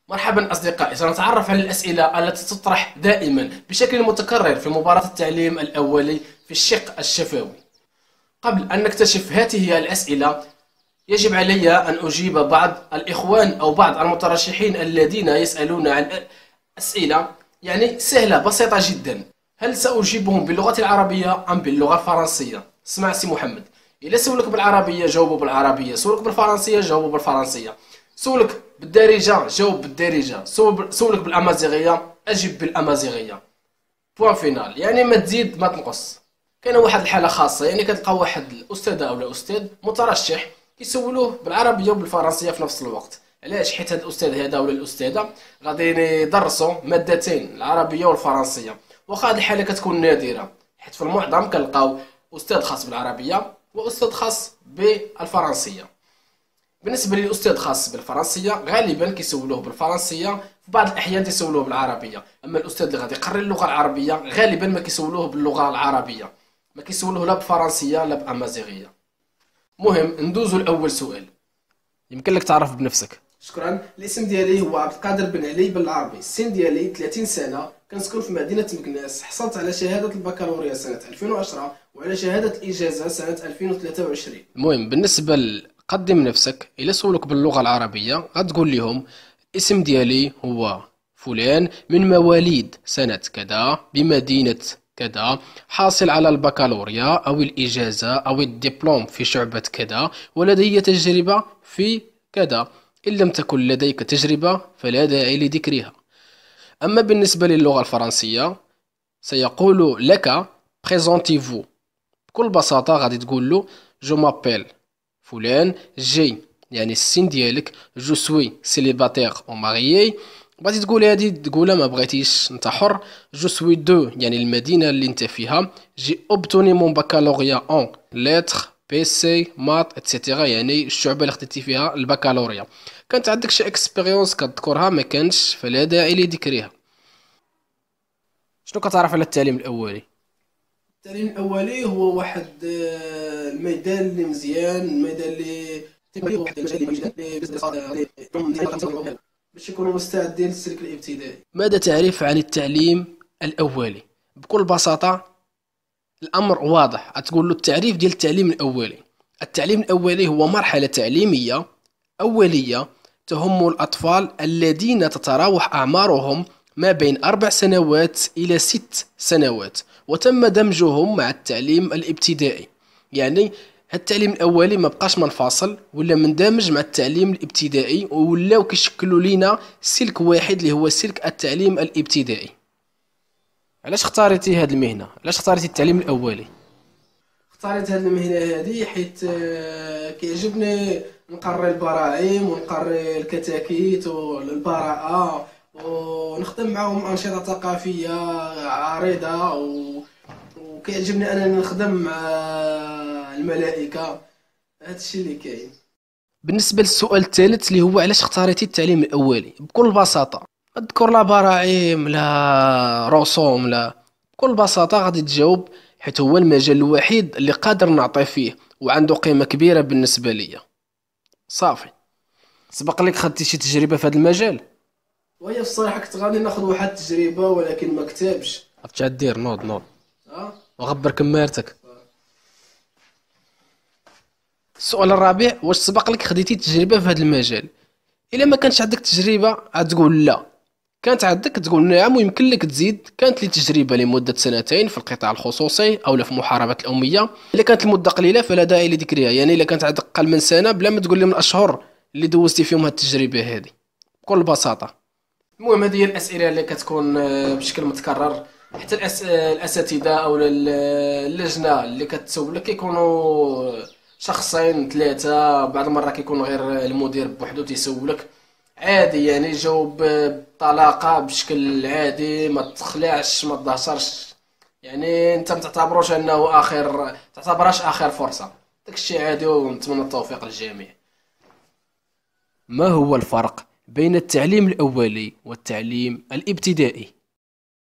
مرحبا أصدقائي، سنتعرف على الأسئلة التي تطرح دائما بشكل متكرر في مباراة التعليم الأولي في الشق الشفوي. قبل أن نكتشف هذه الأسئلة يجب علي أن أجيب بعض الإخوان أو بعض المترشحين الذين يسألون عن أسئلة سهلة بسيطة جدا. هل سأجيبهم باللغة العربية أم باللغة الفرنسية؟ اسمع سي محمد، إلا سولك بالعربية جاوبوا بالعربية، سولك بالفرنسية جاوبوا بالفرنسية، سولك بالدارجة جاوب بالدارجة، سولك بالأمازيغية أجب بالأمازيغية. بوان فينال، ما تزيد ما تنقص. كاين واحد الحالة خاصة، كتلقى واحد الأستاذة أو الأستاذ مترشح كيسولوه بالعربية وبالفرنسية في نفس الوقت. علاش؟ حيت هاد الأستاذ هذا ولا الأستاذة غادي يدرسوا مادتين، العربية والفرنسية. واخا هاد الحالة كتكون نادرة، حيت في المعظم كنلقاو أستاذ خاص بالعربية وأستاذ خاص بالفرنسية. بالنسبة للأستاذ خاص بالفرنسية غالبا كيسولوه بالفرنسية، في بعض الأحيان تيسولوه بالعربية. أما الأستاذ اللي غادي يقري اللغة العربية غالبا ما كيسولوه باللغة العربية، ما كيسولوه لا بفرنسية لا بأمازيغية. مهم ندوزو لأول سؤال. يمكن لك تعرف بنفسك. شكرا. الاسم ديالي هو عبد القادر بن علي بالعربي، السن ديالي 30 سنة، كنسكن في مدينة مكناس. حصلت على شهادة البكالوريا سنة 2010 وعلى شهادة الإجازة سنة 2023. المهم بالنسبة قدم نفسك. إلا سولك باللغة العربية غتقول لهم الاسم ديالي هو فلان من مواليد سنة كذا بمدينة كذا، حاصل على البكالوريا أو الإجازة أو الدبلوم في شعبة كذا، ولدي تجربة في كذا. إن لم تكن لديك تجربة فلا داعي لذكرها. أما بالنسبة للغة الفرنسية سيقول لك présentez-vous. بكل بساطة غادي تقول له جو مابيل فلان جي، السن ديالك، جو سوي سيليباتير او ماريي. بغيتي تقول هادي تقولها، ما بغيتيش انت حر. جو سوي دو المدينة اللي انت فيها. جي اوبتوني مون بكالوريا اون لتر بي سي مات اتسيتيرا، الشعبة اللي خديتي فيها البكالوريا. كانت عندك شي اكسبيريونس كتذكرها؟ ما كانش فلا داعي لذكرها. شنو كتعرف على التعليم الاولي؟ التعليم الأولي هو واحد الميدان اللي مزيان، الميدان اللي باش يكونوا مستعدين للسلك الابتدائي. ماذا تعرف عن التعليم الأولي؟ بكل بساطة الأمر واضح، تقول له التعريف ديال التعليم الأولي. التعليم الأولي هو مرحلة تعليمية أولية تهم الأطفال الذين تتراوح أعمارهم ما بين 4 سنوات إلى 6 سنوات، وتم دمجهم مع التعليم الابتدائي. التعليم الأولي ما بقاش منفصل، ولا مندمج مع التعليم الابتدائي، ولاو كيشكلوا لينا سلك واحد اللي هو سلك التعليم الابتدائي. علاش اختاريتي هذه المهنة؟ علاش اختاريتي التعليم الأولي؟ اختاريت هذه المهنة هذه حيت كيعجبني نقري البراعم ونقري الكتاكيت والبراءة، ونخدم معهم أنشطة ثقافية عريضة، وكيعجبني أنني نخدم مع الملائكة. هذا الشيء اللي كاين. بالنسبة للسؤال الثالث اللي هو علاش اختاريتي التعليم الأولي، بكل بساطة اذكر لا براعم لا رسوم لا، بكل بساطة غادي تجاوب حيت هو المجال الوحيد اللي قادر نعطي فيه وعنده قيمة كبيرة بالنسبة ليا. صافي. سبق لك خدتي شي تجربة في هذا المجال؟ وهي في الصراحة كنت غادي ناخذ واحد التجربة ولكن ما كتبش. عرفتش دير نوض وغبر كمارتك. السؤال الرابع، واش سبق لك خديتي تجربة في هذا المجال؟ إلا ما كانش عندك تجربة غتقول لا، كانت عندك تقول نعم ويمكن لك تزيد. كانت لي تجربة لمدة 2 في القطاع الخصوصي أو في محاربة الأمية. إلا كانت المدة قليلة فلا داعي لذكرها، إلا كانت عندك أقل من سنة بلا ما تقول لي من الأشهر اللي دوزتي فيهم هاد التجربة هذه، بكل بساطة. المهم هذه هي الأسئلة اللي كتكون بشكل متكرر، حتى الأساتذة أو اللجنة اللي كتسولك كيكونوا شخصين 3، بعض المرات كيكون غير المدير بوحدو تيسولك عادي. جاوب بطلاقة بشكل عادي، ما تخلعش ما تدهشرش. انت ما تعتبروش انه تعتبرهاش اخر فرصة. داكشي عادي، ونتمنى التوفيق للجميع. ما هو الفرق بين التعليم الأولي والتعليم الابتدائي؟